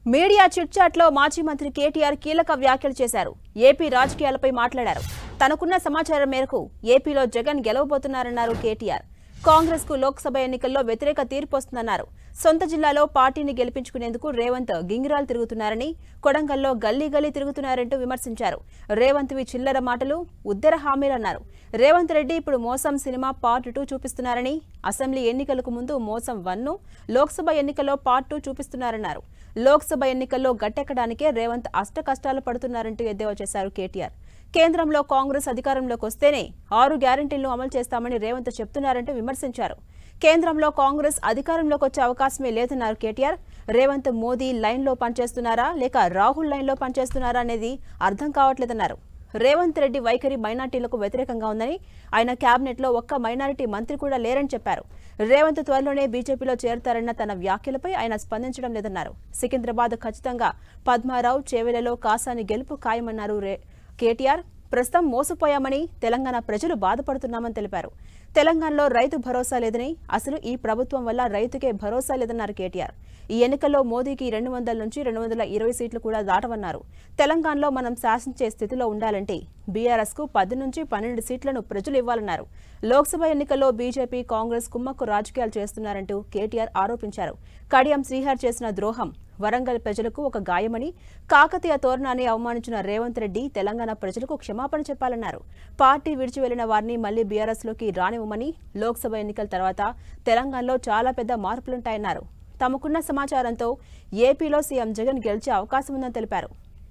Media చిట్చాట్లో మాజీ మంత్రి కేటీఆర్ కీలక వ్యాఖ్యలు చేశారు. ఏపీ రాజకీయాలపై మాట్లాడారు. తనకున్న సమాచారం మేరకు ఏపీలో జగన్ గెలవబోతున్నారన్నారు కేటీఆర్. కాంగ్రెస్ కు లోక్సభ ఎన్నికల్లో వ్యతిరేక తీర్పు వస్తుందన్నారు. సొంత జిల్లాలో పార్టీని గెలిపించుకునేందుకు రేవంత్ గింగిరాలు తిరుగుతున్నారని, కొడంగల్లో గల్లీ గల్లీ తిరుగుతున్నారంటూ విమర్శించారు. రేవంత్వి చిల్లర మాటలు, ఉద్దర హామీలన్నారు. రేవంత్ రెడ్డి ఇప్పుడు మోసం సినిమా పార్ట్ 2 చూపిస్తున్నారని, అసెంబ్లీ ఎన్నికలకు ముందు మోసం 1, లోక్సభ ఎన్నికల్లో పార్ట్ 2 చూపిస్తున్నారన్నారు. లోక్సభ ఎన్నికల్లో గట్టెక్కడానికే రేవంత్ అష్టకష్టాలు పడుతున్నారంటూ ఎద్దేవా చేశారు కేటీఆర్. కేంద్రంలో కాంగ్రెస్ అధికారంలోకి వస్తేనే 6 గ్యారెంటీలను అమలు చేస్తామని రేవంత్ చెప్తున్నారంటూ విమర్శించారు. కేంద్రంలో కాంగ్రెస్ అధికారంలోకి వచ్చే అవకాశమే లేదన్నారు కేటీఆర్. రేవంత్ మోదీ లైన్లో పనిచేస్తున్నారా లేక రాహుల్ లైన్లో పనిచేస్తున్నారా అనేది అర్థం కావట్లేదన్నారు. రేవంత్ రెడ్డి వైఖరి మైనార్టీలకు వ్యతిరేకంగా ఉందని, ఆయన కేబినెట్లో ఒక్క మైనారిటీ మంత్రి కూడా లేరని చెప్పారు. రేవంత్ త్వరలోనే బీజేపీలో చేరతారన్న తన వ్యాఖ్యలపై ఆయన స్పందించడం లేదన్నారు. సికింద్రాబాద్ ఖచ్చితంగా పద్మారావు, చేవెలలో కాసాని గెలుపు ఖాయమన్నారు కేటీఆర్. ప్రస్తుతం మోసపోయామని, తెలంగాణ ప్రజలు బాధపడుతున్నామని తెలిపారు. తెలంగాణలో రైతు భరోసా లేదని, అసలు ఈ ప్రభుత్వం వల్ల రైతుకే భరోసా లేదన్నారు కేటీఆర్. ఈ ఎన్నికల్లో మోదీకి 200 నుంచి 220 సీట్లు కూడా దాటవన్నారు. తెలంగాణలో మనం శాసించే స్థితిలో ఉండాలంటే బీఆర్ఎస్ కు 10 నుంచి 12 సీట్లను ప్రజలు ఇవ్వాలన్నారు. లోక్సభ ఎన్నికల్లో బీజేపీ, కాంగ్రెస్ కుమ్మక్కు రాజకీయాలు చేస్తున్నారంటూ కేటీఆర్ ఆరోపించారు. కడియం శ్రీహర్ చేసిన ద్రోహం వరంగల్ ప్రజలకు ఒక గాయమని, కాకతీయ తోరణాన్ని అవమానించిన రేవంత్ రెడ్డి తెలంగాణ ప్రజలకు క్షమాపణ చెప్పాలన్నారు. పార్టీ విడిచి వెళ్లిన వారిని మళ్లీ బీఆర్ఎస్లోకి రానివ్వమని, లోక్సభ ఎన్నికల తర్వాత తెలంగాణలో చాలా పెద్ద మార్పులుంటాయన్నారు. తమకున్న సమాచారంతో ఏపీలో సీఎం జగన్ గెలిచే అవకాశం ఉందని తెలిపారు.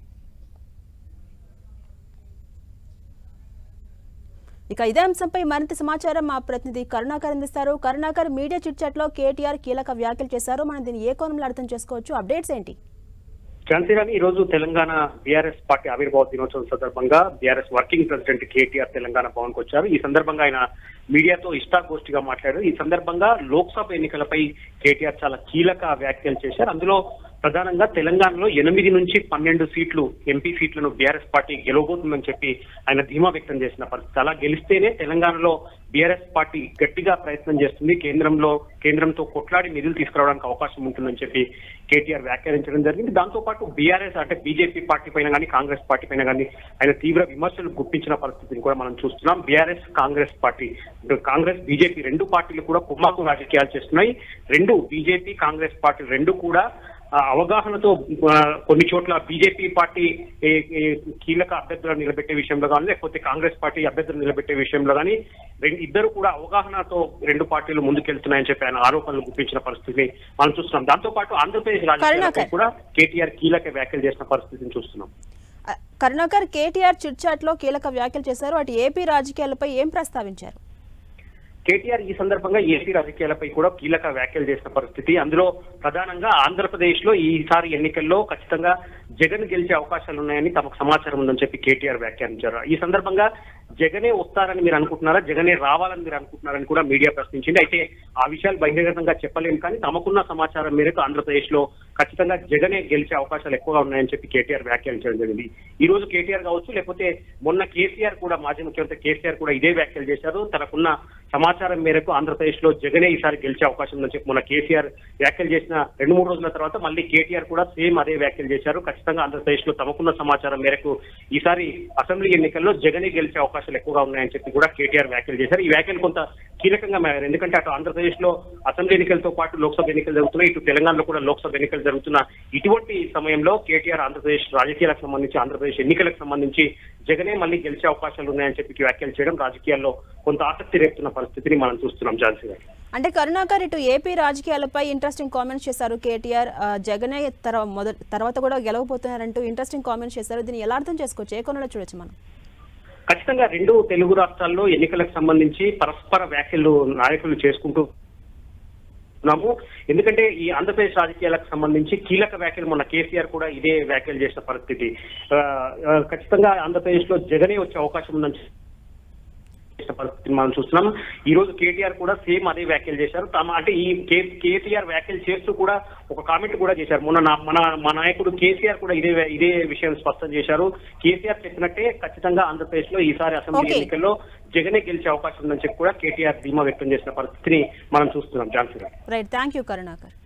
ఇక ఇదే అంశంపై మరింత సమాచారం మా ప్రతినిధి కరుణాకర్ అందిస్తారు. కరుణాకర్, మీడియా చిట్చాట్లో కేటీఆర్ కీలక వ్యాఖ్యలు చేశారు. మనం దీన్ని ఏ కోణంలో అర్థం చేసుకోవచ్చు? అప్డేట్స్ ఏంటి? ఝాన్సీరాణి, ఈ రోజు తెలంగాణ బీఆర్ఎస్ పార్టీ ఆవిర్భావ దినోత్సవం సందర్భంగా BRS working president KTR Telangana Bhavan కు వచ్చారు. ఈ సందర్భంగా ఆయన మీడియాతో ఇష్టాగోష్ఠిగా మాట్లాడారు. ఈ సందర్భంగా లోక్సభ ఎన్నికలపై కేటీఆర్ చాలా కీలక వ్యాఖ్యలు చేశారు. అందులో ప్రధానంగా తెలంగాణలో 8 నుంచి 12 సీట్లు ఎంపీ సీట్లను బీఆర్ఎస్ పార్టీ గెలవబోతుందని చెప్పి ఆయన ధీమా వ్యక్తం చేసిన పరిస్థితి. అలా గెలిస్తేనే తెలంగాణలో బీఆర్ఎస్ పార్టీ గట్టిగా ప్రయత్నం చేస్తుంది, కేంద్రంతో కొట్లాడి నిధులు తీసుకురావడానికి అవకాశం ఉంటుందని చెప్పి కేటీఆర్ వ్యాఖ్యానించడం జరిగింది. దాంతో పాటు బీఆర్ఎస్ అంటే బీజేపీ పార్టీ పైన కానీ కాంగ్రెస్ పార్టీ పైన కానీ ఆయన తీవ్ర విమర్శలు గుప్పించిన పరిస్థితిని కూడా మనం చూస్తున్నాం. BRS Congress party, Congress BJP 2 పార్టీలు కూడా కుమ్మక్కు రాజకీయాలు చేస్తున్నాయి. బీజేపీ కాంగ్రెస్ పార్టీ 2 కూడా అవగాహనతో కొన్ని చోట్ల బీజేపీ పార్టీ కీలక అభ్యర్థులను నిలబెట్టే విషయంలో కానీ, లేకపోతే కాంగ్రెస్ పార్టీ అభ్యర్థులను నిలబెట్టే విషయంలో కానీ ఇద్దరు కూడా అవగాహనతో 2 పార్టీలు ముందుకెళ్తున్నాయని చెప్పి ఆయన ఆరోపణలు గుప్పించిన పరిస్థితిని మనం చూస్తున్నాం. దాంతో పాటు ఆంధ్రప్రదేశ్ రాజకీయాలపై కూడా కేటీఆర్ కీలక వ్యాఖ్యలు చేసిన పరిస్థితిని చూస్తున్నాం. కరుణాకర్, కేటీఆర్ చిట్చాట్లో కీలక వ్యాఖ్యలు చేశారు. అటు ఏపీ రాజకీయాలపై ఏం ప్రస్తావించారు? కేటీఆర్ ఈ సందర్భంగా ఏపీ రాజకీయాలపై కూడా కీలక వ్యాఖ్యలు చేసిన పరిస్థితి. అందులో ప్రధానంగా ఆంధ్రప్రదేశ్ లో ఈసారి ఎన్నికల్లో ఖచ్చితంగా జగన్ గెలిచే అవకాశాలు ఉన్నాయని తమకు సమాచారం ఉందని చెప్పి కేటీఆర్ వ్యాఖ్యానించారు. ఈ సందర్భంగా జగనే వస్తారని మీరు అనుకుంటున్నారా, జగనే రావాలని మీరు అనుకుంటున్నారని కూడా మీడియా ప్రశ్నించింది. అయితే ఆ విషయాలు బహిరంగంగా చెప్పలేము, కానీ తమకున్న సమాచారం మేరకు ఆంధ్రప్రదేశ్ లో ఖచ్చితంగా జగనే గెలిచే అవకాశాలు ఎక్కువగా ఉన్నాయని చెప్పి కేటీఆర్ వ్యాఖ్యానించడం జరిగింది. ఈ రోజు కేటీఆర్ కావచ్చు, లేకపోతే మొన్న కేసీఆర్ కూడా, మాజీ ముఖ్యమంత్రి కేసీఆర్ కూడా ఇదే వ్యాఖ్యలు చేశారు. తనకున్న సమాచారం మేరకు ఆంధ్రప్రదేశ్ లో జగనే ఈసారి గెలిచే అవకాశం ఉందని చెప్పి మొన్న కేసీఆర్ వ్యాఖ్యలు చేసిన 2-3 రోజుల తర్వాత మళ్ళీ కేటీఆర్ కూడా సేమ్ అదే వ్యాఖ్యలు చేశారు. ఖచ్చితంగా ఆంధ్రప్రదేశ్ లో తమకున్న సమాచారం మేరకు ఈసారి అసెంబ్లీ ఎన్నికల్లో జగనే గెలిచే అవకాశాలు ఎక్కువగా ఉన్నాయని చెప్పి కూడా కేటీఆర్ వ్యాఖ్యలు చేశారు. ఈ వ్యాఖ్యలు కొంత కీలకంగా మారారు. ఎందుకంటే అటు ఆంధ్రప్రదేశ్ లో అసెంబ్లీ ఎన్నికలతో పాటు లోక్సభ ఎన్నికలు జరుగుతున్నాయి, ఇటు తెలంగాణలో కూడా లోక్సభ ఎన్నికలు జరుగుతున్న ఇటువంటి సమయంలో కేటీఆర్ ఆంధ్రప్రదేశ్ రాజకీయాలకు సంబంధించి, ఆంధ్రప్రదేశ్ ఎన్నికలకు సంబంధించి జగనే మళ్ళీ గెలిచే అవకాశాలు ఉన్నాయని చెప్పి వ్యాఖ్యలు చేయడం రాజకీయాల్లో కొంత ఆసక్తి రేపుతున్న పరిస్థితిని మనం చూస్తున్నాం. ఝాన్సీ గారు, అంటే కరుణాకర్, ఇటు ఏపీ రాజకీయాలపై ఇంట్రెస్టింగ్ కామెంట్స్ చేశారు కేటీఆర్. జగనే తర్వాత కూడా గెలవబోతున్నారంటూ ఇంట్రెస్టింగ్ కామెంట్స్ చేశారు. దీన్ని ఎలా అర్థం చేసుకోవచ్చు? ఏ కోణంలో చూడొచ్చు మనం? ఖచ్చితంగా 2 తెలుగు రాష్ట్రాల్లో ఎన్నికలకు సంబంధించి పరస్పర వ్యాఖ్యలు నాయకులు చేసుకుంటూ ఉన్నాము. ఎందుకంటే ఈ ఆంధ్రప్రదేశ్ రాజకీయాలకు సంబంధించి కీలక వ్యాఖ్యలు మొన్న కేసీఆర్ కూడా ఇదే వ్యాఖ్యలు చేసిన పరిస్థితి. ఖచ్చితంగా ఆంధ్రప్రదేశ్ లో జగనే వచ్చే అవకాశం ఉందని పరిస్థితిని మనం చూస్తున్నాం. ఈ రోజు కేటీఆర్ కూడా సేమ్ అదే వ్యాఖ్యలు చేశారు. అంటే ఈ కేసీఆర్ వ్యాఖ్యలు చేస్తూ కూడా ఒక కామెంట్ కూడా చేశారు. మొన్న మా నాయకుడు కేసీఆర్ కూడా ఇదే విషయం స్పష్టం చేశారు. కేసీఆర్ చెప్పినట్టే ఖచ్చితంగా ఆంధ్రప్రదేశ్ లో ఈసారి అసెంబ్లీ ఎన్నికల్లో జగనే గెలిచే అవకాశం ఉందని చెప్పి కూడా కేటీఆర్ ధీమా వ్యక్తం చేసిన పరిస్థితిని మనం చూస్తున్నాం. ఝాన్సీ గారు, రైట్, థ్యాంక్ యూ కరుణాకర్.